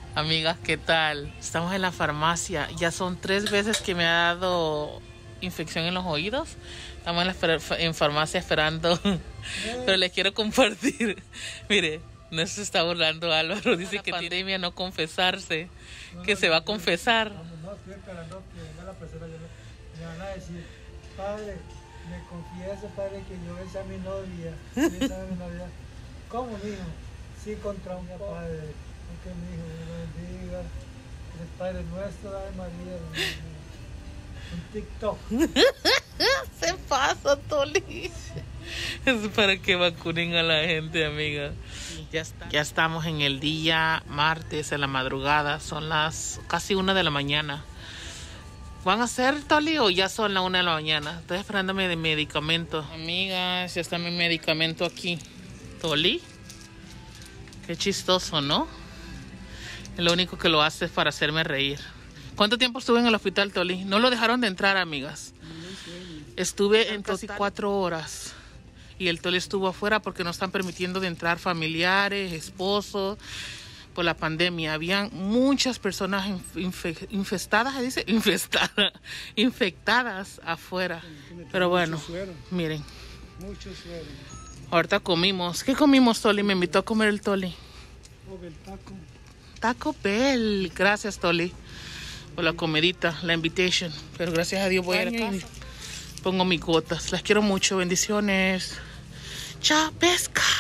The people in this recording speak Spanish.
Amigas, ¿qué tal? Estamos en la farmacia. Ya son 3 veces que me ha dado infección en los oídos. Estamos en farmacia esperando. Pero les quiero compartir. Mire, no se está burlando Álvaro. Dice que pandemia no confesarse. Que se va a confesar. No, estoy esperando que venga la persona. Me van a decir, padre, me confieso, padre, que yo besé a mi novia. ¿Cómo, mijo? Sí, contra un padre. Que mi hijo me bendiga, el Padre nuestro, Ave María, un TikTok. Se pasa, Toli. Es para que vacunen a la gente, amiga. Ya estamos en el día martes, en la madrugada. Son las casi 1 de la mañana. ¿Van a ser, Toli, o ya son las 1 de la mañana? Estoy esperándome de medicamento. Amigas, ya está mi medicamento aquí. Toli. Qué chistoso, ¿no? Lo único que lo hace es para hacerme reír. ¿Cuánto tiempo estuve en el hospital, Toli? No lo dejaron de entrar, amigas. Estuve en casi 4 horas. Y el Toli estuvo afuera porque no están permitiendo de entrar familiares, esposos, por la pandemia. Habían muchas personas infectadas afuera. Pero bueno, miren. Ahorita comimos. ¿Qué comimos, Toli? Me invitó a comer el Toli. Taco Bell. Gracias, Toli, por la comidita, la invitation. Pero gracias a Dios voy a ir a casa. Pongo mis gotas. Las quiero mucho. Bendiciones. Chao, pesca.